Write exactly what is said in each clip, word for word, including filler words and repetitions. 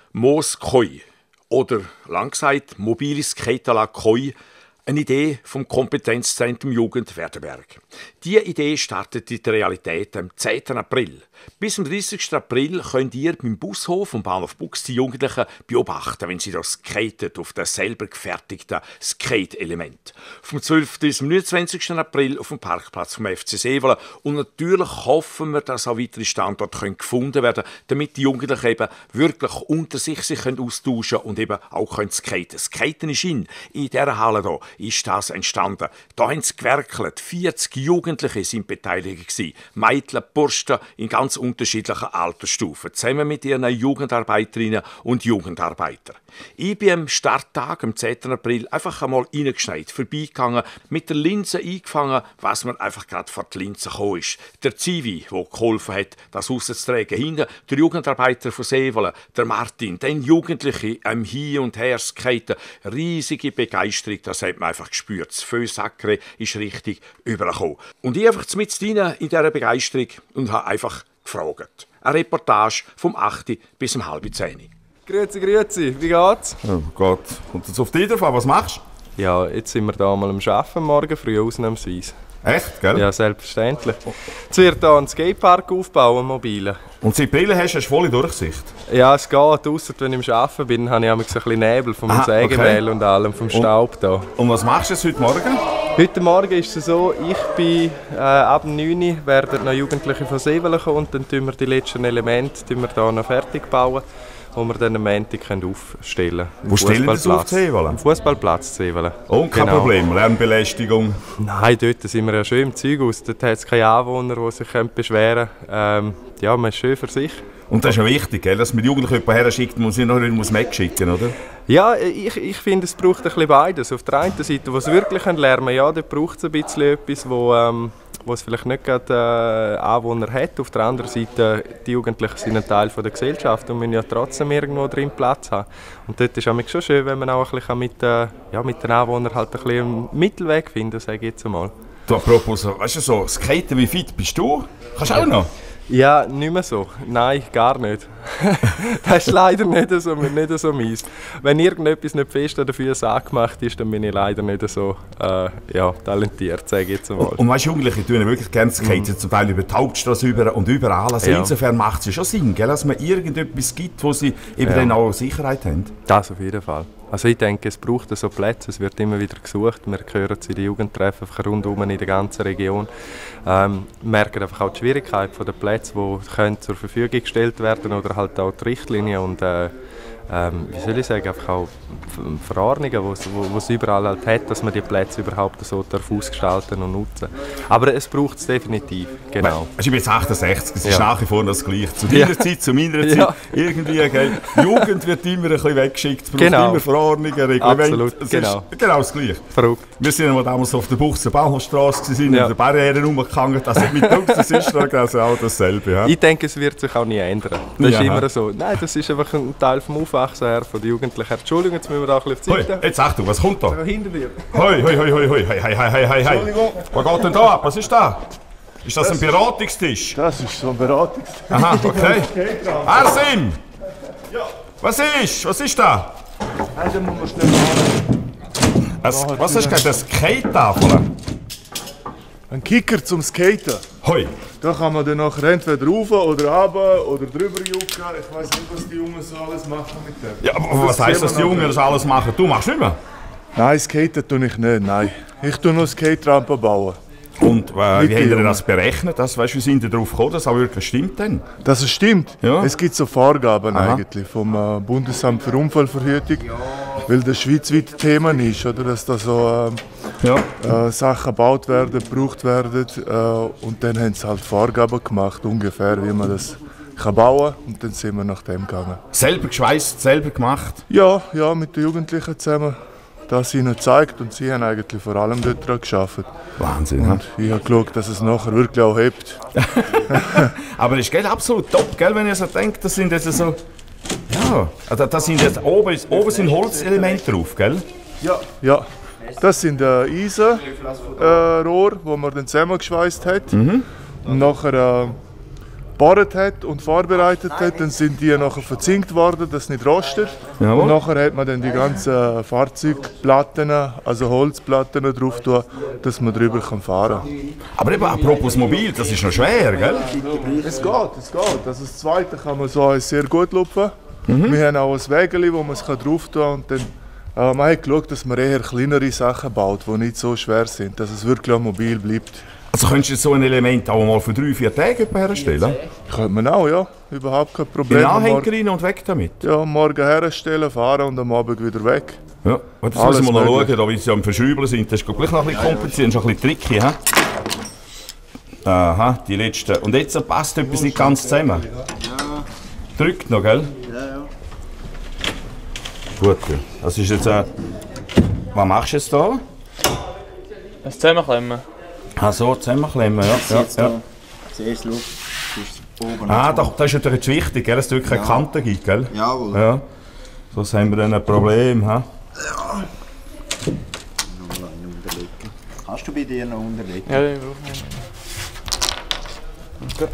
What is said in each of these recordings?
Moos Koi oder lang gesagt Mobilis Keitala Koi, eine Idee vom Kompetenzzentrum Jugend Werdenberg. Diese Idee startet in der Realität am zehnten April. Bis zum dreißigsten April könnt ihr beim Bushof vom Bahnhof Bux die Jugendlichen beobachten, wenn sie da skaten auf das selber gefertigten Skate-Element. Vom zwölften bis zum neunundzwanzigsten April auf dem Parkplatz vom F C Seewohlen. Und natürlich hoffen wir, dass auch weitere Standorte können gefunden werden können, damit die Jugendlichen eben wirklich unter sich sich können austauschen und eben auch können skaten. Skaten ist in. In dieser Halle hier ist das entstanden. Da haben sie gewerkelt. vierzig Jugendliche sind beteiligt gewesen. Mädchen, Burschen in ganz unterschiedlichen Altersstufen, zusammen mit ihren Jugendarbeiterinnen und Jugendarbeitern. Ich bin am Starttag, am zehnten April, einfach einmal reingeschneit, vorbeigegangen, mit der Linse eingefangen, was mir einfach gerade vor die Linse gekommen ist. Der Zivi, der geholfen hat, das rauszutragen. Hinten der Jugendarbeiter von Seewohlen, der Martin, den Jugendlichen am Hin- und Her skaten. Riesige Begeisterung, das hat man einfach gespürt. Das Fösacre ist richtig übergekommen. Und ich einfach mit rein in dieser Begeisterung und habe einfach gefragt. Eine Reportage vom achten bis um halb zehn. Grüezi, grüezi, wie geht's? Oh Gott, kommt jetzt auf dich drauf an, was machst du? Ja, jetzt sind wir da mal am Arbeiten, morgen früh ausnahmsweise. Echt, gell? Ja, selbstverständlich. Jetzt wird hier ein Skatepark aufbauen, mobile. Und seit Brille hast du volle Durchsicht? Ja, es geht, ausser wenn ich am Arbeiten bin, habe ich ein bisschen Nebel vom Aha, Sägemehl okay. und allem, vom Staub hier. Und was machst du jetzt heute Morgen? Heute Morgen ist es so, ich bin äh, ab neun Uhr werden noch Jugendliche von Seewohlen kommen und dann tun wir die letzten Elemente tun wir hier noch fertig bauen, die wir dann am Montag aufstellen können. Wo stellen Sie das auf Seewohlen? Am Fußballplatz Seewohlen. Oh, kein genau. Problem, Lärmbelästigung? Nein, dort sind wir ja schön im Zeug aus. Dort hat es keine Anwohner, die sich beschweren können. Ähm, ja, man ist schön für sich. Und das ist ja wichtig, gell? Dass man die Jugendlichen jemanden her schickt, muss ich noch nicht wegschicken, oder? Ja, ich, ich finde, es braucht ein bisschen beides. Auf der einen Seite, wo sie wirklich lernen können, ja, dort braucht es ein bisschen etwas, wo, ähm, wo es vielleicht nicht gerade äh, Anwohner hat. Auf der anderen Seite, die Jugendlichen sind ein Teil von der Gesellschaft und müssen ja trotzdem irgendwo drin Platz haben. Und dort ist es schon schön, wenn man auch ein bisschen mit, äh, ja, mit den Anwohnern halt ein bisschen einen Mittelweg finden, sage ich jetzt einmal. Du, apropos, weißt du so, Skaten, wie fit bist du? Kannst du auch noch? Ja, nicht mehr so. Nein, gar nicht. Das ist leider nicht so, nicht so meins. Wenn irgendetwas nicht fest an den Füßen angemacht ist, dann bin ich leider nicht so äh, ja, talentiert, sage ich jetzt einmal. Und, und weißt du, Jugendliche tun wirklich gerne Skaten, mhm. zum Teil über die Hauptstraße über und überall. Also ja. Insofern macht es schon Sinn, gell, dass man irgendetwas gibt, wo sie eben ja. dann auch Sicherheit haben. Das auf jeden Fall. Also ich denke, es braucht so Plätze, es wird immer wieder gesucht. Wir hören zu den Jugendtreffen rundum in der ganzen Region. Ähm, wir merken einfach auch die Schwierigkeit der Plätze, die können zur Verfügung gestellt werden oder halt auch die Richtlinien und äh, ähm, wie soll ich sagen, einfach auch Verordnungen, die es überall halt hat, dass man die Plätze überhaupt so ausgestalten und nutzen. Aber es braucht es definitiv, genau. Ich bin jetzt achtundsechzig, es ist ja. nach wie vor das Gleiche. Zu deiner ja. Zeit, zu meiner Zeit, ja. irgendwie, gell? Jugend wird immer ein bisschen weggeschickt, es braucht genau. immer Verordnungen, Reglemente. Absolut, es genau. Ist genau das Gleiche. Verrückt. Wir sind ja damals auf der Buchser Bahnhofstrasse sind ja. und die Barrieren rumgehangen. Also mit uns ist also auch dasselbe. Ja? Ich denke, es wird sich auch nie ändern. Das ja. ist immer so. Nein, das ist einfach ein Teil vom Aufwachsen her, von den Jugendlichen. Entschuldigung, jetzt müssen wir auch ein bisschen auf die Seite. Hoi, jetzt Achtung, was kommt da? Hinter dir. Hoi, hoi, hoi, hoi, hoi, hei, hei, hei, hei, hei. Was geht denn da ab? Was ist da? Ist das, das ein Beratungstisch? Das ist so ein Beratungstisch. Aha, okay. Arsim! Ja. Was ist? Was ist da? Also muss man schnell machen. Was, was hast du gesagt? Eine Skate-Tafel? Ein Kicker zum Skaten. Hoi. Da kann man dann nachher entweder rauf oder runter oder drüber jucken. Ich weiß nicht, was die Jungen so alles machen mit dem. Ja, aber was heisst, dass die Jungen das alles machen? Du machst nicht mehr? Nein, skaten tue ich nicht, nein. Ich tue nur Skate-Rampen bauen. Und äh, wie haben ihr das berechnet? Das, weißt, wie sind ihr darauf gekommen, dass das auch wirklich stimmt? Denn? Dass es stimmt? Ja. Es gibt so Vorgaben Aha. eigentlich vom äh, Bundesamt für Unfallverhütung, weil das schweizweit Thema ist, oder? Dass da so äh, ja. äh, Sachen gebaut werden, gebraucht werden äh, und dann haben sie halt Vorgaben gemacht, ungefähr, wie man das kann bauen und dann sind wir nach dem gegangen. Selber geschweißt, selber gemacht? Ja, ja, mit den Jugendlichen zusammen. Das ihnen gezeigt und sie haben eigentlich vor allem dort dran gearbeitet. Wahnsinn. Und ich habe geschaut, dass es nachher wirklich auch hebt. Aber das ist gell, absolut top, gell, wenn ihr so denkt, das sind jetzt so. Ja, das sind jetzt oben, oben sind Holzelemente drauf, gell? Ja. Ja. Das sind äh, Eisenrohre, äh, die man dann zusammengeschweißt hat. Mhm. Und nachher äh, gebohrt hat und vorbereitet hat, dann sind die nachher verzinkt worden, dass es nicht rostet. Jawohl. Und nachher hat man dann die ganzen Fahrzeugplatten, also Holzplatten drauf tun, dass man drüber kann fahren kann. Aber eben, apropos mobil, das ist noch schwer, gell? Es geht, es geht. Also das zweite kann man so sehr gut lupfen. Mhm. Wir haben auch ein Wägeli, wo man es drauf tun kann. Und dann, äh, man hat geschaut, dass man eher kleinere Sachen baut, die nicht so schwer sind, dass es wirklich auch mobil bleibt. Also könntest du so ein Element auch mal für drei, vier Tage herstellen? Könnte man auch, ja. Überhaupt kein Problem. Den Anhänger rein und weg damit? Ja, morgen herstellen, fahren und am Abend wieder weg. Ja, das müssen wir noch schauen, da, weil sie am Verschrauben sind. Das ist gleich noch ein bisschen kompliziert, das ist ein bisschen tricky. He? Aha, die letzte. Und jetzt passt etwas nicht ganz zusammen. Ja. Drückt noch, gell? Ja, ja. Gut, das ist jetzt äh, was machst du jetzt da? Das Zusammenklemmen. Ah so, zusammenklemmen, ja. ja, ja. Zuerst schau, ist oben. Ah, das, das ist natürlich wichtig, gell, dass es wirklich keine Ja. Kante gibt, gell? Jawohl. Ja. Sonst haben wir dann ein Problem, ha? Ja. Noch mal unterlegen. Kannst du bei dir noch unterlegen? Ja, ich brauche nicht.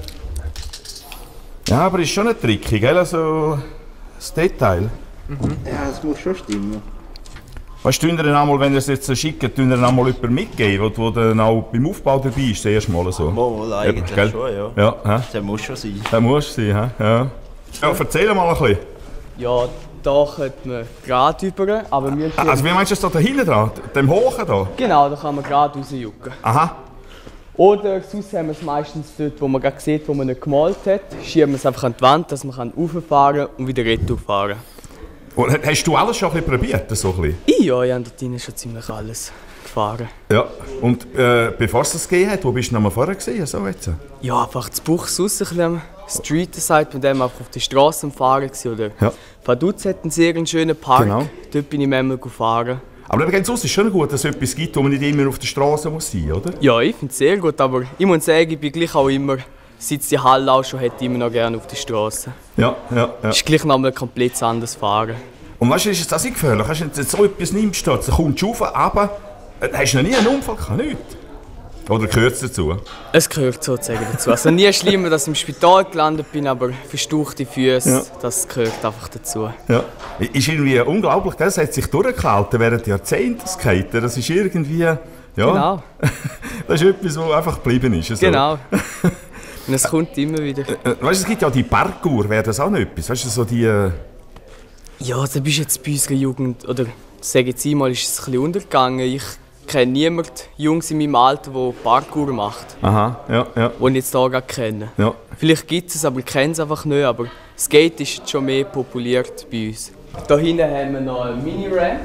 Ja, aber ist schon ein tricky, gell? Also das Detail. Ja, das muss schon stimmen. Weißt du, dann einmal, wenn ihr es jetzt schickt, tun ihr dann einmal jemanden mitgeben, der dann auch beim Aufbau dabei ist, das erste Mal so. Wohl, eigentlich Gell? schon, ja. Ja, hä? Das muss schon sein. Das muss sein, hä? Ja. Ja, erzähl mal ein bisschen. Ja, da könnte man gerade über, aber wir Also wie meinst du das da hinten dran? Dem Hochen da? Genau, da kann man gerade rausjucken. Aha. Oder sonst haben wir es meistens dort, wo man gerade sieht, wo man nicht gemalt hat, schieben wir es einfach an die Wand, dass man rauffahren und wieder retour fahren Und hast du alles schon ein bisschen probiert? So ein bisschen? kann. Ja, ich habe dort drinnen schon ziemlich alles gefahren. Ja. Und äh, bevor es das gegeben hat, wo bist du noch mal vorher gewesen? So jetzt? Ja, einfach das Buchs raus, ein bisschen am Street-Side, mit dem einfach auf der Straße am Fahren war. Oder Ja. Vaduz hat einen sehr schönen Park, Genau. dort bin ich manchmal gefahren. Aber eben ganz aus ist schon gut, dass es etwas gibt, wo man nicht immer auf der Straße muss sein, oder? Ja, ich finde es sehr gut, aber ich muss sagen, ich bin gleich auch immer, seit es die Halle auch schon hat, immer noch gerne auf der Straße. Ja, ja, ja. Es ist gleich noch mal komplett anders fahren. Und weißt du, ist das nicht gefährlich? Wenn du jetzt so etwas nimmst, dann kommst du rauf, runter, äh, hast du noch nie einen Unfall gehabt? Nichts? Oder gehört es dazu? Es gehört sozusagen dazu. Also nie schlimmer, dass ich im Spital gelandet bin, aber verstauchte Füße, Ja. das gehört einfach dazu. Ja. Ist irgendwie unglaublich, gell? Das hat sich durchgehalten während Jahrzehnten, das Skaten. Das ist irgendwie... Ja, Genau, das ist etwas, was einfach geblieben ist. So. genau. Und es kommt immer wieder. Äh, weißt du, es gibt ja die Parkour, wäre das auch noch etwas? Weißt du, so die... Äh, Ja, da bist jetzt bei unserer Jugend, oder sage jetzt einmal, ist es ein bisschen untergegangen. Ich kenne niemanden, Jungs in meinem Alter, der Parkour macht, aha, ja, ja, den ich jetzt hier gerade kenne. ja. Vielleicht gibt es es, aber ich kenne es einfach nicht. Aber Skate ist jetzt schon mehr populiert bei uns. Da hinten haben wir noch eine Mini-Ramp.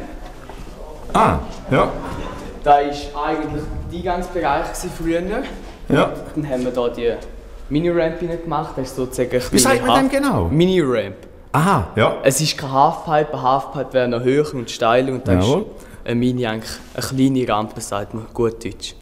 Ah, ja, Da war eigentlich der Eingangsbereich früher. ja. Dann haben wir hier die Mini-Ramp gemacht. Das ist sozusagen eine Wie sagt man kleine dem genau? Half- Mini-Ramp. Aha, ja. Es ist kein Halfpipe, ein Halfpipe wäre noch höher und steiler. Und dann Jawohl. ist eine Mini eigentlich eine kleine Rampe, sagt man gut Deutsch.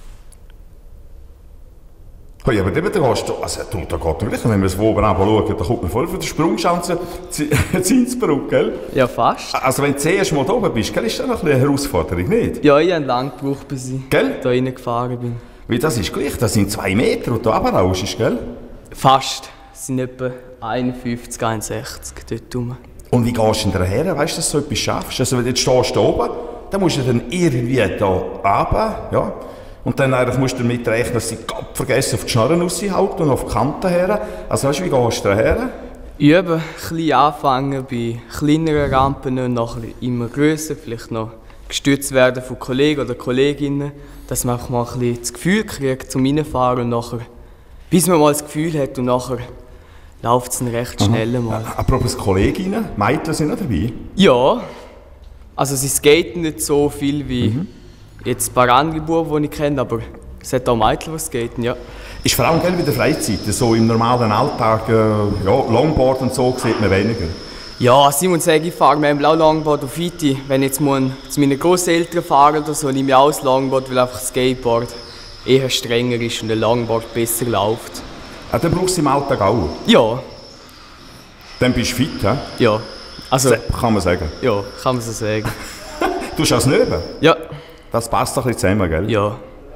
Hey, aber eben, da gehst du, also, du, da geht wirklich, wenn wir es von oben runter schauen, da kommt man voll von der Sprungschanze zu Innsbruck, gell? Ja, fast. Also wenn du zuerst mal da oben bist, gell, ist das noch ein bisschen eine Herausforderung, nicht? Ja, ich habe lange gebraucht, bis ich Gell? da reingefahren bin. Weil das ist gleich, das sind zwei Meter, und du runterrauschst, gell? Fast. Es sind etwa einundfünfzig, einundsechzig dort rum. Und wie gehst du denn daher, weißt du, dass du so etwas schaffst? Also wenn du jetzt stehst da oben, dann musst du dann irgendwie da runter, ja? Und dann eigentlich musst du damit rechnen, dass sie Gott vergessen auf die Schnarren raushalten und auf die Kanten her. Also weißt du, wie gehst du daher? Üben, klein anfangen bei kleineren Rampen und nachher immer grösser, vielleicht noch gestützt werden von Kollegen oder Kolleginnen, dass man einfach mal ein bisschen das Gefühl kriegt zum Reinfahren und nachher, bis man mal das Gefühl hat und nachher läuft es dann recht schnell mal. Apropos Kolleginnen, Mädchen sind noch dabei. Ja, also sie skaten nicht so viel wie Mhm. jetzt ein paar andere Buben, die ich kenne, aber es hat auch Mädchen, die skaten, ja. Ist vor allem gell, bei der Freizeit, so im normalen Alltag, äh, ja, Longboard und so sieht man weniger. Ja, Simon sagt, ich fahre manchmal auch Longboard auf Iti. Wenn ich jetzt mal zu meinen Großeltern fahren oder so, nehme ich auch das Longboard, weil einfach das Skateboard eher strenger ist und ein Longboard besser läuft. Ah, dann brauchst du im Alltag auch. Ja, Dann bist du fit, he? ja. Also, Se- kann man sagen. ja, kann man so sagen. Du schaust neben. Ja, Das passt doch ein bisschen zusammen, gell? ja.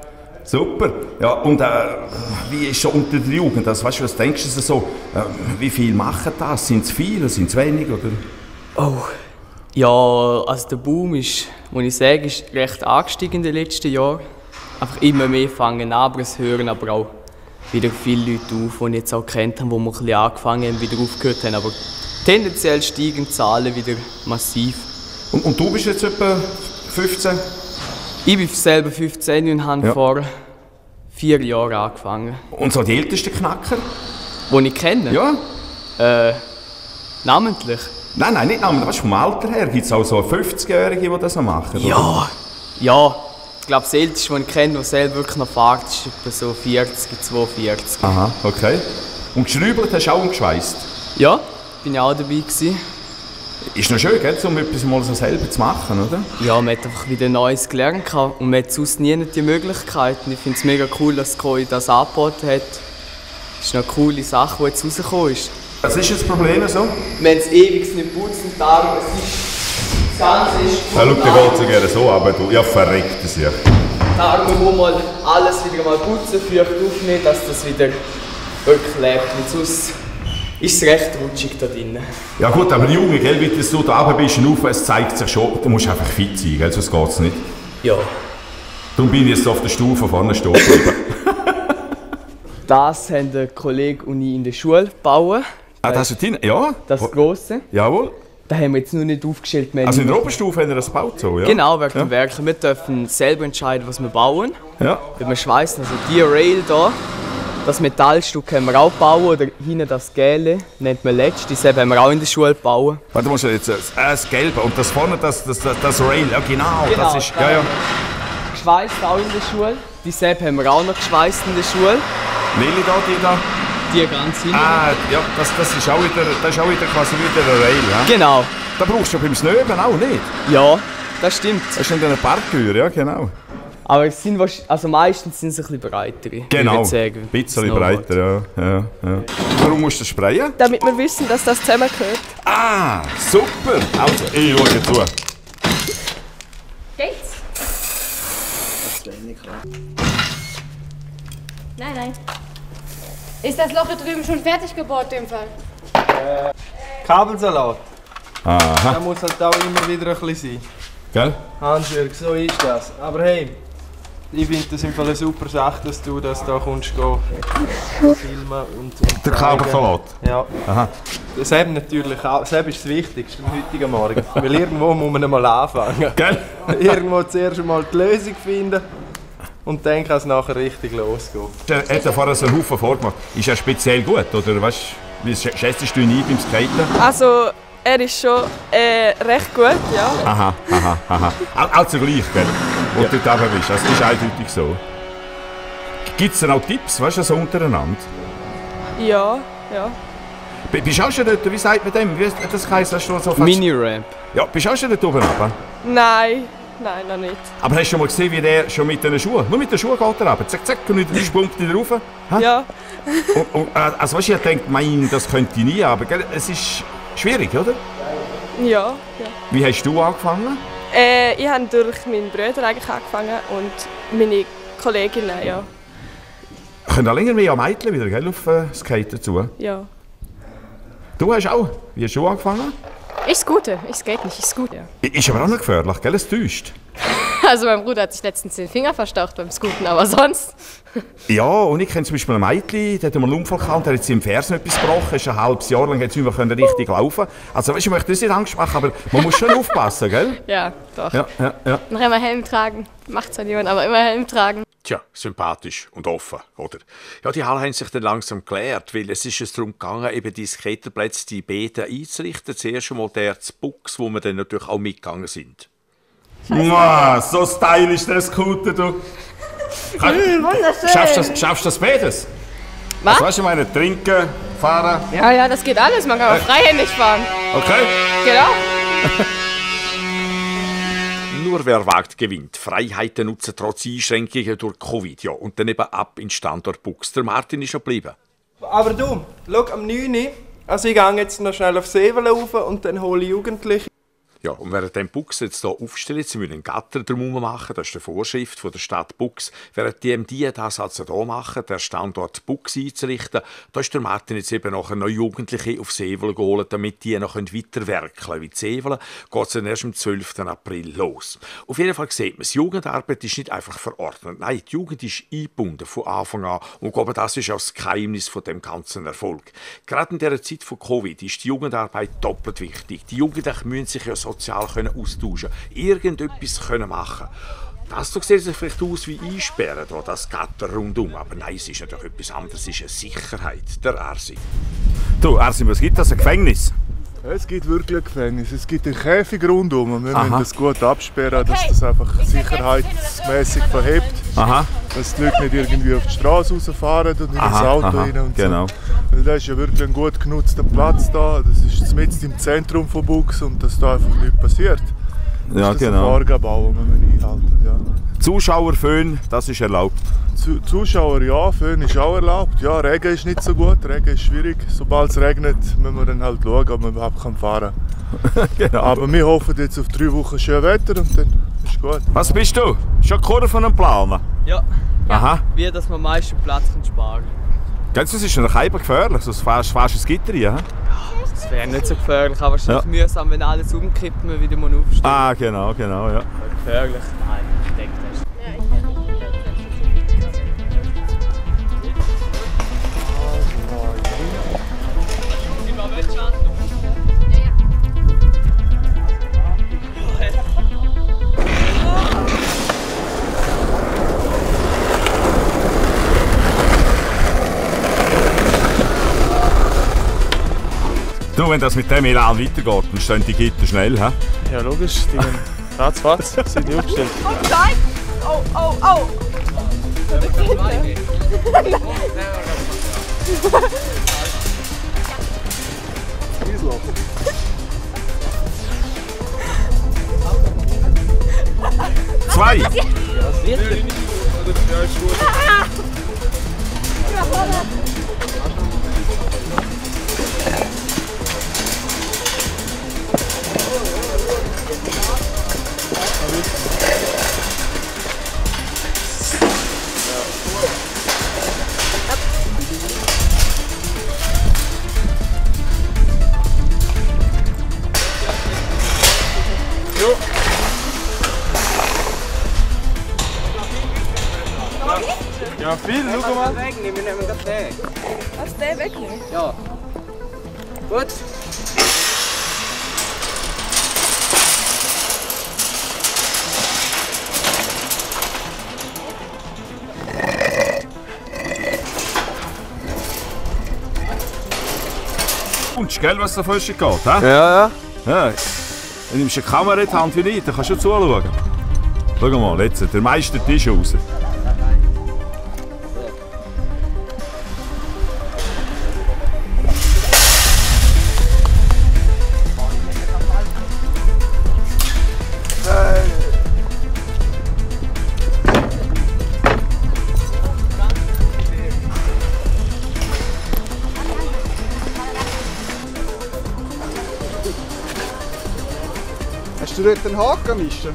super. Ja, und äh, wie ist es unter der Jugend? Also, weißt du, was denkst du so? Äh, wie viel machen das? Sind es viele, sind es wenig? Oder? Oh, ja, also der Boom ist, muss ich sagen, ist recht angestiegen in den letzten Jahren. Einfach immer mehr fangen an, aber es hören aber auch wieder viele Leute auf, die ich jetzt auch kennt haben, die wir ein bisschen angefangen haben, wieder aufgehört haben. Aber tendenziell steigen die Zahlen wieder massiv. Und, und du bist jetzt etwa fünfzehn? Ich bin selber fünfzehn und habe ja. vor vier Jahren angefangen. Und so die ältesten Knacker? Die ich kenne? Ja. Äh, namentlich? Nein, nein, nicht namentlich. Weißt, vom Alter her gibt es auch so fünfzigjährige, die das noch machen? Ja. Oder? Ja. Ich glaube, das Älteste, das ich kenne, das selber wirklich noch fährt, ist etwa so vierzig, zweiundvierzig. Aha, okay. Und geschrübelt hast du auch umgeschweißt? Ja, bin ich auch dabei gewesen. Ist noch schön, gell, um etwas mal so selber zu machen, oder? Ja, man hat einfach wieder Neues gelernt und man hat sonst nie die Möglichkeiten. Ich finde es mega cool, dass Koi das angeboten hat. Das ist eine coole Sache, die jetzt rausgekommen ist. Was ist jetzt das Problem so? Wir haben es ewig nicht putzen, darum es ist... Das Ganze ist... Ja, schau, dir geht es gerne so, aber du... Ja, verreckt es ja. Darum muss man alles wieder mal putzen, feucht aufnehmen, dass das wieder wirklich lebt. Und sonst ist es recht rutschig da drin. Ja gut, aber Junge, gell, wie du da oben bist, auf, es zeigt sich schon, du musst einfach fit sein, gell, sonst geht es nicht. Ja. Darum bin ich jetzt auf der Stufe vorne stehen geblieben. Das haben der Kollege und ich in der Schule gebaut. Ah, das ist drin? Ja. Das Grosse. Jawohl. Da haben wir jetzt noch nicht aufgestellt. Wir also in der Oberstufe haben wir das gebaut, so, ja? Genau, wegen ja. dem Werk. Wir dürfen selber entscheiden, was wir bauen. Ja. Wenn wir schweißen, also die Rail hier, das Metallstück haben wir auch gebaut, oder hinten das Gelbe, nennt man letzt, das haben wir auch in der Schule gebaut. Warte, du musst jetzt äh, das Gelbe und das vorne, das, das, das, das Rail, ja genau, genau das ist, ja, ja. Geschweißt auch in der Schule, die Sepp haben wir auch noch geschweißt in der Schule. Welche da, die da? Die ganz hinten. Ah, ja, das, das, ist auch wieder, das ist auch wieder quasi wieder ein Rail, ja? Genau. Da brauchst du beim Snöben auch nicht? Ja, das stimmt. Das ist in einer Parktür, ja genau. Aber es sind, also meistens sind sie ein bisschen breiter. Genau, ein bisschen breiter, ja, ja, ja. Warum musst du sprayen? Damit wir wissen, dass das zusammengehört. Ah, super! Also, ich schaue dir zu. Geht's? Nein, nein. Ist das Loch hier drüben schon fertig gebaut, in dem Fall? Äh, Kabelsalat. Aha. Da muss halt auch immer wieder ein bisschen sein. Gell? Hans-Jürg, so ist das. Aber hey, ich finde das im Fall eine super Sache, dass du das da kommst gehen, filmen und, und der Kabelsalat? Ja. Aha. Das eben natürlich auch. Das eben ist das Wichtigste am heutigen Morgen. Weil irgendwo muss man mal anfangen. Gell? Irgendwo zuerst einmal die Lösung finden. Und dann kann es nachher richtig losgehen. Er hat ja vorher so einen Haufen vorgemacht. Ist er speziell gut, oder weißt, wie schätzt du ihn ein beim Skaten? Also, er ist schon äh, recht gut, ja. Aha, aha, aha. Also gleich, gell? Wo ja. du dort oben bist. Das ist eindeutig so. Gibt es denn auch Tipps, weißt du, so untereinander? Ja, ja. B bist du auch schon dort, wie sagt man dem? Wie das heisst, hast du so Mini-Ramp. Ja, bist du auch schon dort oben runter? Nein. Nein, noch nicht. Aber hast du schon mal gesehen, wie der schon mit den Schuhen, nur mit den Schuhen geht er runter, zack, zack, und dann sprungt er rauf? Ha? Ja. Und, und, also weißt du, ich denke, mein, das könnte ich nie, aber gell, es ist schwierig, oder? Ja, ja. Wie hast du angefangen? Äh, ich habe durch meinen Bruder eigentlich angefangen und meine Kolleginnen, ja. Können auch länger mehr an Mädchen wieder, gell, auf äh, Skaten zu? Ja. Du hast auch, wie hast du angefangen? Ich scoote, ich skate nicht, ich scoote. Ja. Ist aber auch noch gefährlich, gell? Es täuscht. Also mein Bruder hat sich letztens den Finger verstaucht beim Scooten, aber sonst... Ja, und ich kenne zum Beispiel ein Mädchen, der hat mal einen Unfall gehabt, der hat sich im Fersen etwas gebrochen, ist ein halbes Jahr lang, jetzt nicht mehr richtig laufen. Also weißt, ich möchte das nicht Angst machen, aber man muss schon aufpassen, gell? Ja, doch. Ja, ja, ja. Noch immer Helm tragen, macht zwar niemand, aber immer Helm tragen. Tja, sympathisch und offen, oder? Ja, die Halle haben sich dann langsam geklärt, weil es ist es darum gegangen, eben die Skaterplätze, die Beete einzurichten. Zuerst einmal der Buchs, wo wir dann natürlich auch mitgegangen sind. Wow, so stylisch der Scooter, du. Kann, Wunderschön. Schaffst du das, schaffst das beides? Was? Weißt du, ich meine, trinken, fahren? Ja, ja, das geht alles, man kann auch freihändig fahren. Okay. Genau. Nur wer wagt, gewinnt. Freiheiten nutzen trotz Einschränkungen durch Covid. Ja, und dann eben ab in Standort Buchs. Der Martin ist schon geblieben. Aber du, schau, am neun Uhr, also ich gehe jetzt noch schnell auf Sevel rauf und dann hole ich Jugendliche. Ja, und während dem Bux jetzt hier aufstellen, sie müssen einen Gatter drum machen, das ist die Vorschrift von der Stadt Bux, während die M D das also hier machen, der Standort Bux einzurichten, da ist der Martin jetzt eben nachher noch Jugendliche auf Sevel geholt, damit die noch weiterwerkeln können. Wie Sevel geht es dann erst am zwölften April los. Auf jeden Fall sieht man, die Jugendarbeit ist nicht einfach verordnet. Nein, die Jugend ist eingebunden von Anfang an. Und ich glaube, das ist auch das Geheimnis von dem ganzen Erfolg. Gerade in dieser Zeit von Covid ist die Jugendarbeit doppelt wichtig. Die Jugendlichen müssen sich ja sozial können austauschen, irgendetwas können machen. Das sieht sich vielleicht aus wie Einsperren, da, das Gatter rundum. Aber nein, es ist natürlich etwas anderes. Es ist eine Sicherheit, der Ersi. Du, Ersi, was gibt das? Ein Gefängnis? Es gibt wirklich ein Gefängnis. Es gibt einen Käfig rundum. Wir Aha. müssen das gut absperren, dass das einfach sicherheitsmäßig verhebt. Aha. Dass die Leute nicht irgendwie auf die Straße rausfahren und in Aha, das Auto aha, rein und genau. so. Weil das ist ja wirklich ein gut genutzter Platz da. Das ist mitten im Zentrum von Bux und dass da einfach nichts passiert. Das Ja, ist genau. ein Vorgabe, den wir einhalten. Ja. Zuschauerföhn, das ist erlaubt. Zu- Zuschauer ja, Föhn ist auch erlaubt. Ja, Regen ist nicht so gut, Regen ist schwierig. Sobald es regnet, müssen wir dann halt schauen, ob man überhaupt fahren kann. Genau. Aber wir hoffen jetzt auf drei Wochen schön Wetter und dann ist gut. Was bist du? Schon Kurven am Planen? Ja, Aha. wie dass man am meisten Platz sparen kann. Kennst du, das ist noch halb gefährlich, sonst fährst du ins Gitter rein. He? Das wäre nicht so gefährlich, aber wahrscheinlich Ja. mühsam, wenn alles umkippt, man wieder mal aufstehen. Ah, genau, genau, ja. Gefährlich? Nein, ich denke das. Du, wenn das mit dem Elan weitergeht, dann stehen die Gitter schnell. He? Ja, logisch, die gehen ratzfatz, sind die aufgestellt. Oh nein! Oh, oh, oh! Zwei! Ja, viel, schau mal. Wegnehmen, wir nehmen das weg. Was, den wegnehmen? Ja. Gut. Und gell, was da frisch geht, he? Ja, ja. Ja. Dann nimmst du eine Kamera in die Hand wie nicht, dann kannst du zuschauen. Schau mal, jetzt, der Meister Tisch raus. Hast du dort einen Haken, Mischa?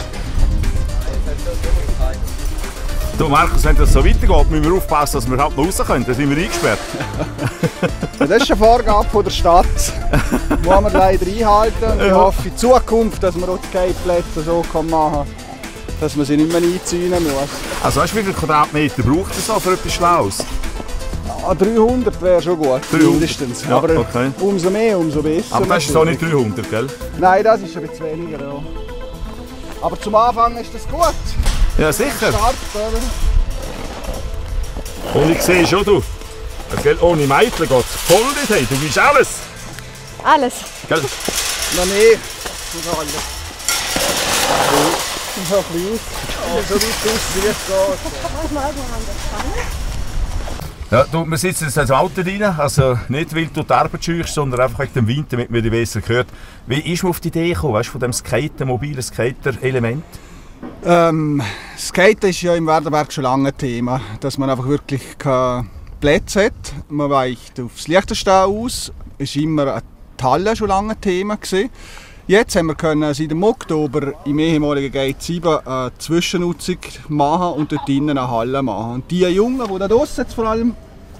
Du Markus, wenn das so weitergeht, müssen wir aufpassen, dass wir halt noch raus können. Dann sind wir eingesperrt. Ja, das ist eine Vorgabe von der Stadt. Die muss man leider einhalten. Und ich hoffe in Zukunft, dass man auch die Skateplätze so machen kann, dass man sie nicht mehr einziehen muss. Also weißt du, wie viele Quadratmeter braucht es so für etwas Schlaues? Ah, dreihundert wäre schon gut, dreihundert. mindestens. Ja, Aber okay. umso mehr, umso besser. Aber das ist so nicht dreihundert, gell? Nein, das ist ein bisschen weniger. Ja. Aber zum Anfang ist das gut. Ja, sicher. Start, oder? Und ich sehe schon, du, gell, ohne Mädchen geht es voll nicht. Hey. Du bist alles. Alles. Gell? Noch nicht. Noch alles. So ein bisschen aus. So weit aus, wie es geht. Ja, du, wir sitzen jetzt ins Auto rein, also nicht weil du die Arbeit scheuchst, sondern einfach wegen dem Wind, damit man die besser hört. Wie ist man auf die Idee gekommen, weißt, von dem Skaten, mobilen Skater-Element? Ähm, Skaten ist ja im Werdenberg schon lange ein Thema, dass man einfach wirklich keine Plätze hat. Man weicht aufs Liechtenstein aus, ist immer eine Halle schon lange ein Thema gewesen. Jetzt haben wir können seit dem Oktober im ehemaligen Gate sieben eine Zwischennutzung machen und dort innen eine Halle machen. Und die Jungen, die da draussen jetzt vor allem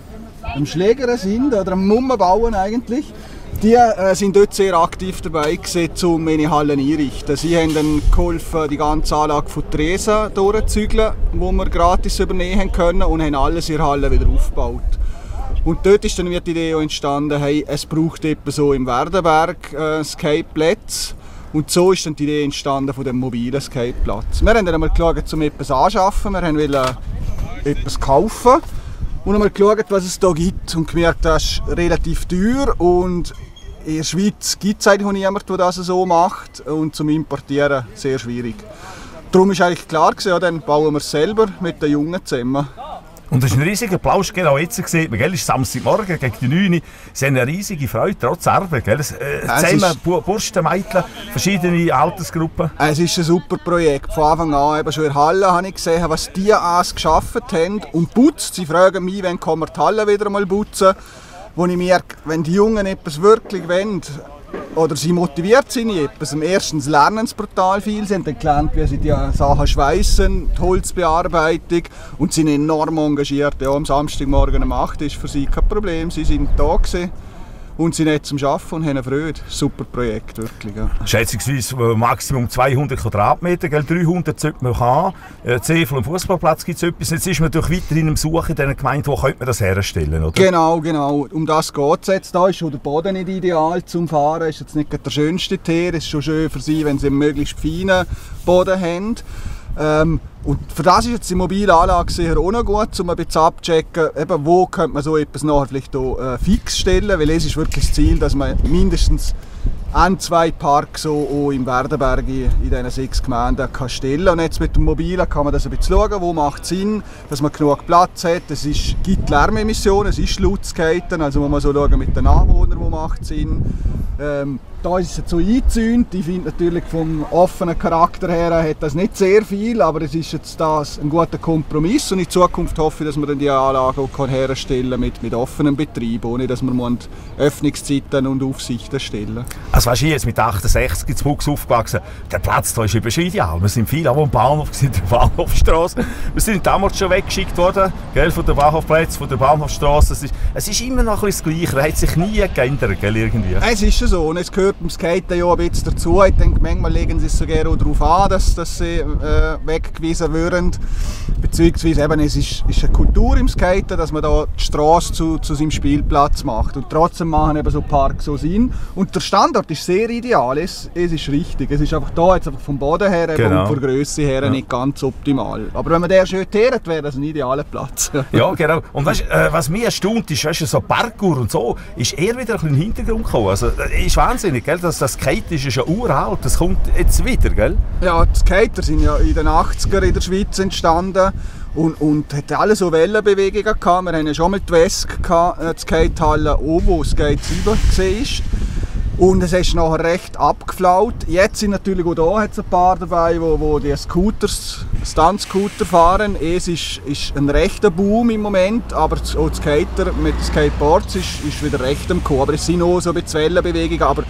am Schlägern sind, oder am Mummen bauen eigentlich, die äh, sind dort sehr aktiv dabei gewesen, um meine Hallen einzurichten. Sie haben dann geholfen, die ganze Anlage von Tresen durchzuzügeln, die wir gratis übernehmen können, und haben alles in der Halle wieder aufgebaut. Und dort ist dann die Idee entstanden, hey, es braucht etwa so im Werdenberg äh, Skateplätze. Und so ist dann die Idee entstanden von dem mobilen Skateplatz. Wir haben dann einmal geschaut, um etwas anzuschaffen, wir wollten etwas kaufen und einmal geschaut, was es hier gibt, und gemerkt, das ist relativ teuer, und in der Schweiz gibt es eigentlich auch niemanden, der das so macht, und zum Importieren sehr schwierig. Darum war eigentlich klar, ja, dann bauen wir es selber mit den Jungen zusammen. Und das ist ein riesiger Applaus, genau jetzt sieht man, es ist Samstagmorgen gegen die neun Uhr, sie haben eine riesige Freude, trotz Arbeit. Gell? Es, äh, zusammen Burschen, Mädchen, verschiedene Altersgruppen. Es ist ein super Projekt. Von Anfang an, eben schon in der Halle, habe ich gesehen, was die alles geschaffen haben und putzt. Sie fragen mich, wann kann man die Halle wieder mal putzen. Wo ich merke, wenn die Jungen etwas wirklich wollen, oder sie motiviert sind in etwas. Erstens lernen sie brutal viel, sie haben dann gelernt, wie sie die Sachen schweissen, die Holzbearbeitung, und sind enorm engagiert. Ja, am Samstagmorgen um acht Uhr ist für sie kein Problem, sie sind da gewesen und sind jetzt zum Arbeiten und haben Freude. Super Projekt, wirklich. Ja. Schätzungsweise Maximum zweihundert Quadratmeter, gell? dreihundert sollte man haben. Zehn von einem Fußballplatz gibt es etwas. Jetzt ist man natürlich weiterhin im Suchen in dieser Gemeinde, wo könnte man das herstellen, oder? Genau, genau. Um das geht es jetzt. Da ist schon der Boden nicht ideal zum Fahren. Ist jetzt nicht der schönste Teer. Es ist schon schön für sie, wenn sie einen möglichst feinen Boden haben. Ähm, und für das ist jetzt die mobile Anlage sicher auch noch gut, um ein bisschen abzuchecken, eben, wo könnte man so etwas nachher vielleicht auch, äh, fix stellen, weil es ist wirklich das Ziel, dass man mindestens ein, zwei Parks so auch im Werdenberg in, in diesen sechs Gemeinden kann stellen. Und jetzt mit dem Mobilen kann man das ein bisschen schauen, wo macht es Sinn, dass man genug Platz hat. Es ist, gibt Lärmemissionen, es ist Lautskaten, also muss man so schauen mit den Anwohnern, wo macht es Sinn. Ähm, da ist es jetzt so eingezäunt. Ich finde natürlich vom offenen Charakter her hat das nicht sehr viel, aber es ist jetzt das ein guter Kompromiss, und in Zukunft hoffe ich, dass wir dann die Anlage auch herstellen mit, mit offenem Betrieb, ohne dass wir Öffnungszeiten und Aufsichten stellen. Also weißt du, jetzt mit achtundsechzig in Buchs aufgewachsen, der Platz da ist eben schon ideal. Wir sind viel am Bahnhof, wir sind in der Bahnhofstrasse. Wir sind damals schon weggeschickt worden, gell, von der Bahnhofplatz, von der Bahnhofstrasse. Es ist, es ist immer noch ein bisschen das Gleiche, es hat sich nie geändert, gell, irgendwie. Es ist so, und es gehört beim Skaten ja ein bisschen dazu. Ich denke, manchmal legen sie es sogar auch darauf an, dass, dass sie äh, weggewiesen werden. Beziehungsweise eben, es ist, ist eine Kultur im Skaten, dass man da die Straße zu, zu seinem Spielplatz macht. Und trotzdem machen eben so Parks so Sinn. Und der Standort ist sehr ideal, es, es ist richtig. Es ist einfach da jetzt einfach vom Boden her genau. und von der Grösse her ja. nicht ganz optimal. Aber wenn man den schön teert, wäre das ein idealer Platz. Ja, genau. Und weißt, äh, was mich erstaunt ist, weißt, so Parkour und so, ist eher wieder ein bisschen in den Hintergrund gekommen. Also, äh, ist wahnsinnig, gell? Das, das Skate ist ja schon uralt, das kommt jetzt wieder, gell? Ja, die Skater sind ja in den achtziger in der Schweiz entstanden. Und, und hatte alle so Wellenbewegungen gehabt. Wir hatten ja schon mal die Wesk gehabt, die Skatehalle, wo Skate sieben war. Und es ist nachher recht abgeflaut. Jetzt sind natürlich auch da hat's ein paar dabei, wo, wo die Scooters, Stunt-Scooter fahren. Es ist, ist ein rechter Boom im Moment, aber auch die Skater mit den Skateboards ist, ist wieder recht am Kommen. Aber es sind auch so ein bisschen Wellenbewegungen, aber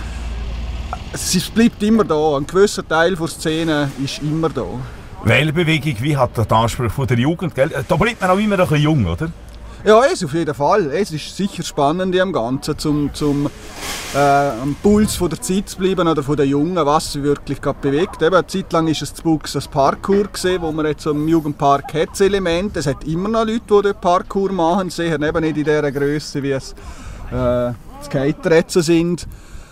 es bleibt immer da. Ein gewisser Teil der Szene ist immer da. Wellenbewegung, wie hat der Anspruch von der Jugend? Gell? Da bleibt man auch immer ein bisschen jung, oder? Ja, es auf jeden Fall. Es ist sicher spannend am Ganzen, zum, zum äh, am Puls von der Zeit zu bleiben oder von den Jungen, was sie wirklich gerade bewegt. Eben, eine Zeit lang war es zu Buchs das Parkour, gewesen, wo man jetzt im Jugendpark hat, das Element. Es hat immer noch Leute, die dort Parkour machen, sicher eben nicht in dieser Größe, wie es äh, Skater jetzt sind.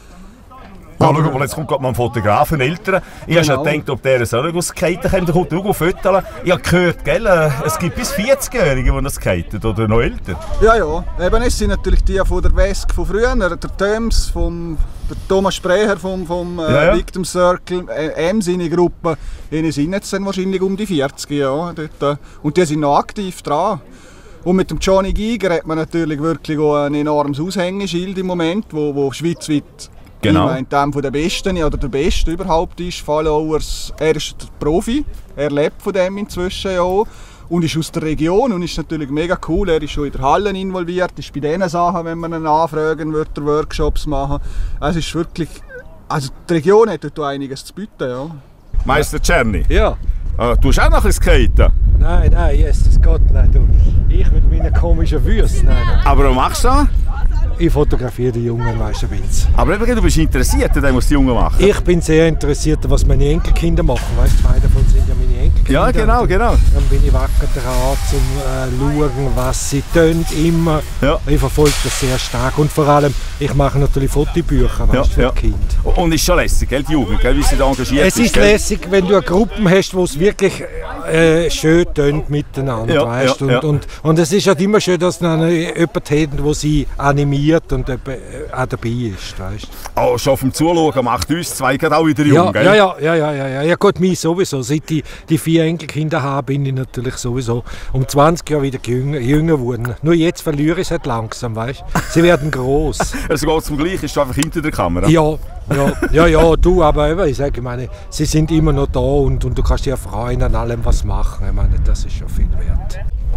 Ja, schau mal, jetzt kommt gerade mal ein Fotograf, ein Älterer. Ich genau. habe schon gedacht, ob der so skaten kann. Da kommt er Fotos. Ich habe gehört, gell, es gibt bis vierzig-Jährige, die skaten oder noch älter. Ja, ja. Eben, es sind natürlich die von der Wesk von früher, der Töms, vom, der Thomas Sprecher vom, vom äh, ja, ja. Victim Circle, äh, seine Gruppe. Die sind jetzt dann wahrscheinlich um die vierzig, ja. Dort, und die sind noch aktiv dran. Und mit dem Johnny Giger hat man natürlich wirklich auch ein enormes Aushängeschild im Moment, wo, wo schweizweit genau. in dem von der Besten oder der Beste überhaupt ist. Followers, er ist der Profi, er lebt von dem inzwischen ja auch und ist aus der Region und ist natürlich mega cool. Er ist schon in der Halle involviert, ist bei diesen Sachen, wenn man ihn anfragen würde, Workshops machen. Es ist wirklich Also die Region hat dort einiges zu bieten, ja. Meister Czerny, Ja. äh, du hast auch noch ein bisschen skaten. Nein, nein, yes, das geht nicht. Du. Ich mit meinen komischen Füßen. Nein, nein. Aber was machst du da? Ich fotografiere die Jungen weißt du, ein bisschen. Aber eben, du bist interessiert an dem, was die Jungen machen. Ich bin sehr interessiert, was meine Enkelkinder machen. Weißt du, zwei davon sind ja meine Enkelkinder. Ja, genau, genau. Dann bin ich wacker dran, um zu äh, schauen, was sie tun, immer. Ja. Ich verfolge das sehr stark. Und vor allem, ich mache natürlich Fotobücher, weißt, Ja, für ja. die Kinder. Und ist schon lässig, gell, die Jugend, gell, wie sie da engagiert Es ist gell? lässig, wenn du eine Gruppe hast, wo es wirklich äh, schön tönt miteinander, Ja, weißt? ja, und, ja. Und, und es ist halt immer schön, dass dann jemand hat, der sie animiert und jemand, äh, auch dabei ist, weißt? Oh, schon vom Zuschauen macht uns zwei gerade auch wieder Ja, jung, gell? ja, ja, ja, ja, ja, ja, ja, gut, mich sowieso. Seit ich die vier Enkelkinder habe, bin ich natürlich sowieso um zwanzig Jahre wieder jünger, jünger geworden. Nur jetzt verliere ich es halt langsam, weißt? Sie werden groß. Es geht zum Gleichen, ist du einfach hinter der Kamera. Ja, ja, ja, ja, du, aber eben, ich sage, ich meine, sie sind immer noch da und, und du kannst dich erfreuen an allem, was sie machen. Ich meine, das ist schon viel wert.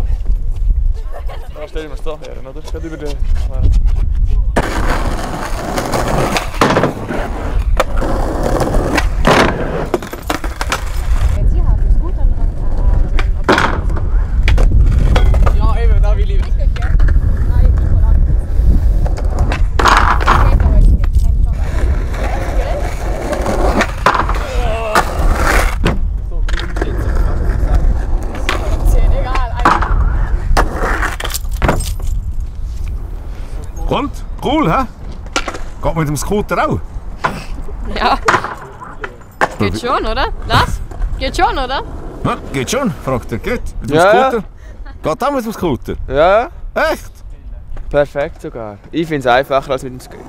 Ja, stellen wir es da her, oder? Ich über den. Ja, eben, da will ich. Und? Cool, hä? Geht mit dem Scooter auch? Ja. Geht schon, oder? Das? Geht schon, oder? Ja, geht schon, fragt er. Geht? Mit dem Ja, Scooter? Geht auch mit dem Scooter? Ja, Echt? perfekt sogar. Ich finde es einfacher als mit dem Skaten.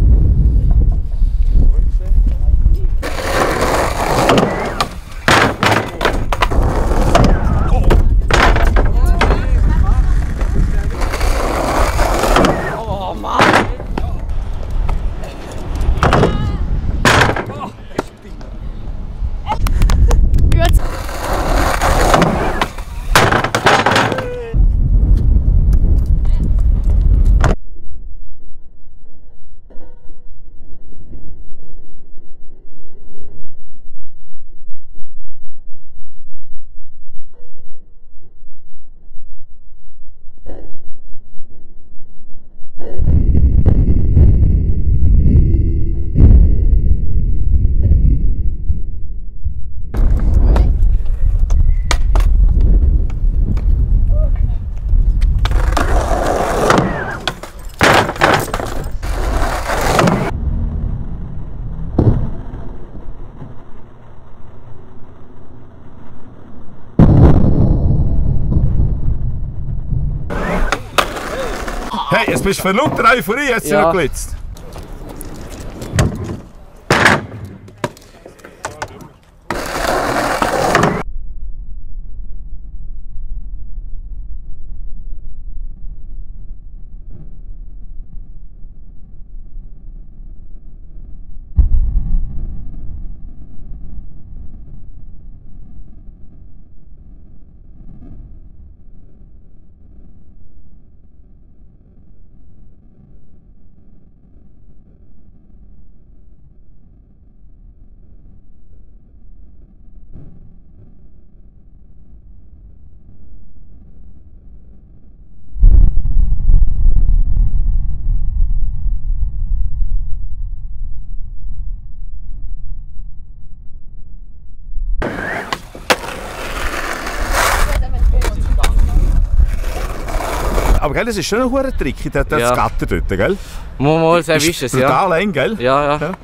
Gut. Hey, jetzt bist du für lauter Euphorie jetzt Ja. noch geblitzt. Aber gell, das ist schon ein hoher Trick, das Ja. Gatter dort, gell? Mal, mal, sehr ist es, ja. Brutal eng, gell? Ja, ja. Ja.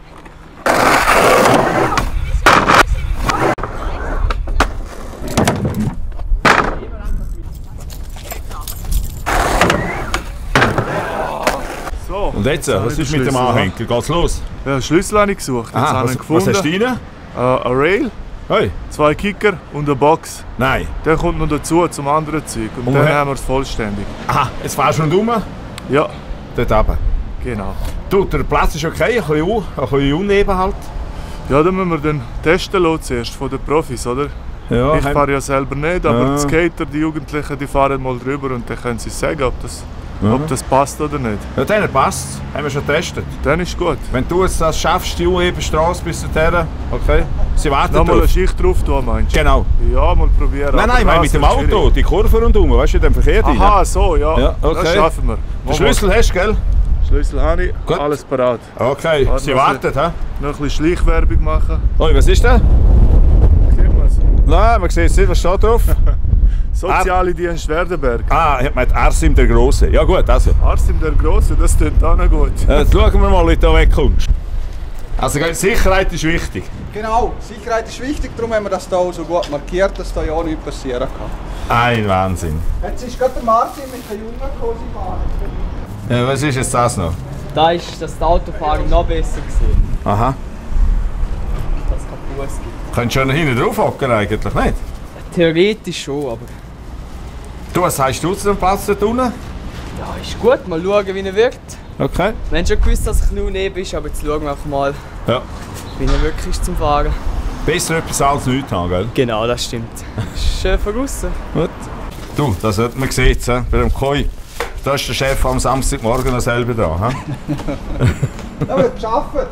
So, Und jetzt, habe was ich ist den mit dem Schlüssel, Anhänger? Geht's los? ja, den Schlüssel habe ich gesucht. Jetzt Aha, habe was, ich was gefunden. hast du rein? Äh, eine Rail, Hey, zwei Kicker und eine Box. nein. Der kommt noch dazu zum anderen Zeug. Und, Und dann wer- haben wir es vollständig. Aha, jetzt fährst du rundherum, Ja, dort runter. genau. Du, der Platz ist okay, ein bisschen, un- ein bisschen Uneben halt. Ja, dann müssen wir dann testen lassen zuerst von den Profis, oder? Ja, Ich fahre ja selber nicht, aber Ja. die Skater, die Jugendlichen, die fahren mal drüber und dann können sie sagen, ob das mhm. ob das passt oder nicht. Ja, dann passt haben wir schon getestet. Dann ist gut. Wenn du jetzt das schaffst, die U-Straße bis dorthin, okay? Sie warten noch mal drauf. eine Schicht drauf tun, meinst du? Genau. Ja, mal probieren. Nein, nein, ich meine mit dem Auto, schwierig. Die Kurve rundherum, weißt du, in dem Verkehr drin. Aha, so, ja. ja okay. Das schaffen wir. Den Schlüssel hast du, gell? Schlüssel habe ich, gut. Alles parat. Okay, Warte, Sie warten, hä? Noch ein bisschen Schleichwerbung machen. Oi, was ist das? Sieht man es? Nein, man sieht es nicht, was steht drauf? Soziale Dienst Werdenberg. Ah, ich meine Arsim der Große. Ja gut, also. Arsim der Große, das klingt auch noch gut. Jetzt schauen wir mal, wie du da wegkommst. Also Sicherheit ist wichtig. Genau, Sicherheit ist wichtig, darum haben wir das hier auch so gut markiert, dass da ja nichts passieren kann. Ein Wahnsinn. Jetzt ist gerade der Martin mit den Jungen gekommen. Ja, was ist jetzt das noch? Da ist das Autofahren noch besser gesehen. Aha. Dass es keinen Fuß gibt. Könntest du schon hinten drauf hocken eigentlich, nicht? Theoretisch schon, aber... Du, was sagst du zu dem Platz dort unten? Ja, ist gut. Mal schauen, wie er wirkt. Okay. Wir haben schon gewusst, dass es ein neben ist, aber jetzt schauen wir einfach mal, ja. wie er wirklich ist zum Fahren. Besser etwas als nichts haben, gell? Genau, das stimmt. Ist schön von außen. Gut. Du, das hat man gesehen, he? Bei dem Koi. Da ist der Chef am Samstagmorgen noch selber da. Da wird gearbeitet.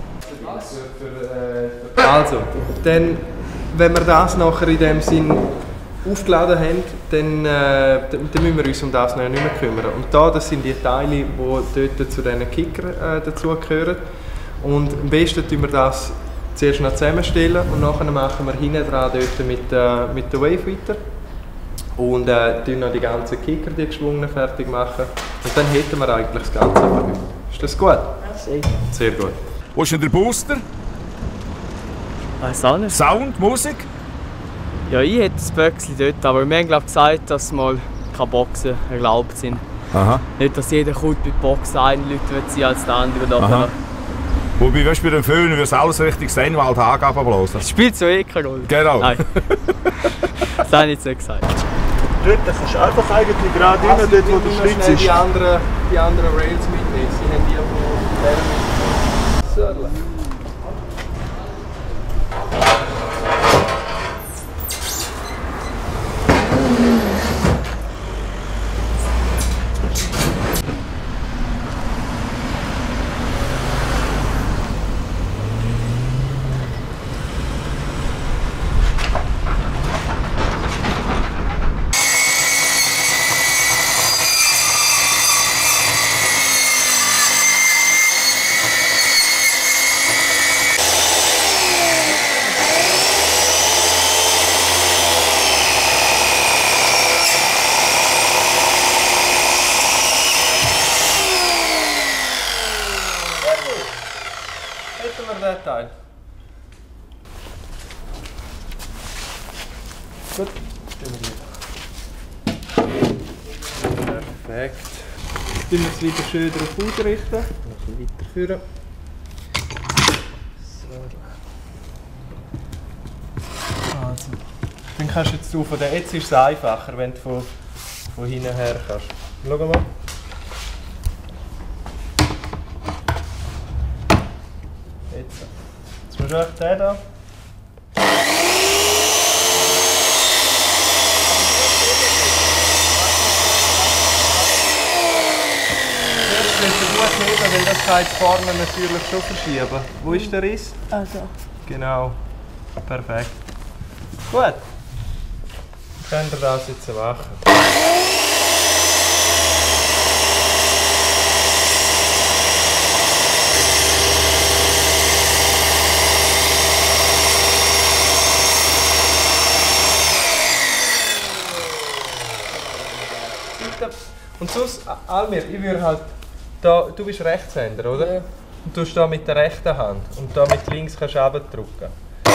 Also, dann, wenn wir das nachher in dem Sinn aufgeladen haben, dann, äh, dann müssen wir uns um das noch nicht mehr kümmern. Und da, das sind die Teile, die dort zu diesen Kickern äh, dazugehören. Und am besten tun wir das zuerst noch zusammenstellen und nachher machen wir hinten dran dort mit, äh, mit der Wavefighter. Und äh, tun noch die ganzen Kicker, die geschwungenen, fertig machen. Und dann hätten wir eigentlich das Ganze verhütet. Ist das gut? Sehr. Sehr gut. Wo ist denn der Booster? Weiß auch nicht. Sound, Musik? Ja, ich hätte das Böckchen dort, aber wir haben glaub, gesagt, dass mal keine Boxen erlaubt sind. Aha. Nicht, dass jeder kommt mit Boxen einläuten wird als der andere nachher. Wobei, weißt du, bei dem Föhn wird alles richtig Sennwald Hagen bloßen. Das spielt so eh keine Rolle. Genau. Nein. Das habe ich jetzt nicht gesagt. Dort kannst du einfach eigentlich gerade rein, dort wo der Schlitz ist. Die anderen, die anderen Rails mitnehmen. Sie haben die von der mitgenommen. Teil. Gut. Perfekt. Jetzt tun wir es wieder schön darauf ausrichten. Noch ein bisschen weiterführen. So. Also. Dann kannst du jetzt du von der. Jetzt ist es einfacher, wenn du von, von hinten her kannst. Schau mal. Jetzt. Jetzt musst du echt den da. Jetzt musst du gut heben, weil das kann jetzt vorne natürlich schon verschieben. Wo ist der Riss? Also. Genau. Perfekt. Gut. Könnt ihr das jetzt machen. Und sonst, Almir, ich würde halt, da, du bist Rechtshänder, oder? Ja. Und du tust da mit der rechten Hand und da mit links kannst du runterdrücken.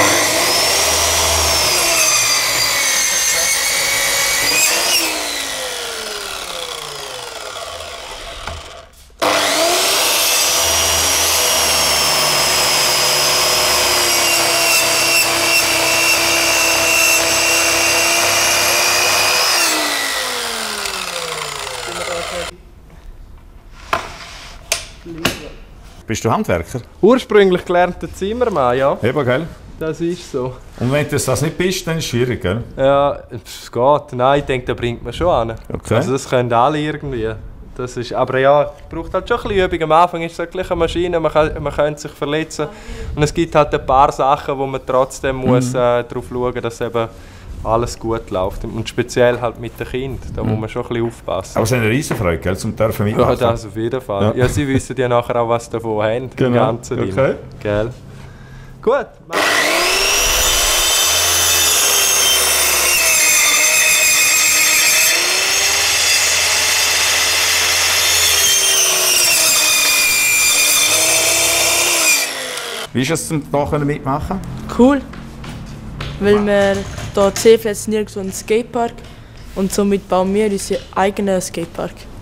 Bist du Handwerker? Ursprünglich gelernter Zimmermann, ja. Eben, gell? Das ist so. Und wenn du das nicht bist, dann ist es schwierig, gell? Ja, es geht. Nein, ich denke, da bringt man schon an. Okay. Also das können alle irgendwie. Das ist, aber ja, es braucht halt schon ein bisschen Übung. Am Anfang ist es halt gleich eine Maschine, man, kann, man könnte sich verletzen. Und es gibt halt ein paar Sachen, wo man trotzdem mhm. muss, äh, darauf schauen muss, dass eben alles gut läuft. Und speziell halt mit den Kindern, da mhm. muss man schon ein bisschen aufpassen. Aber es ist eine Riesenfreude, gell, zum dürfen mitmachen. Ja, das auf jeden Fall. Ja. Ja, sie wissen ja nachher auch, was davon haben, genau. im ganzen Ding. Okay. Gell? Gut. Wie ist es, zum hier mitmachen? Cool, weil wir hier C F jetzt nirgendwo einen Skatepark und somit bauen wir unseren eigenen Skatepark.